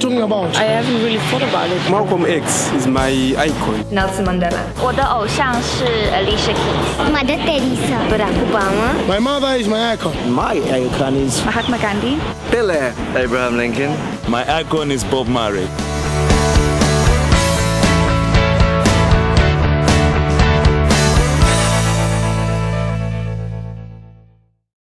talking about? I haven't really thought about it. Malcolm X is my icon. Nelson Mandela. 我的偶像是 Alicia Keys. Mother Teresa. Barack Obama. My mother is my icon. My icon is Mahatma Gandhi. Pele. Abraham Lincoln. My icon is Bob Marley.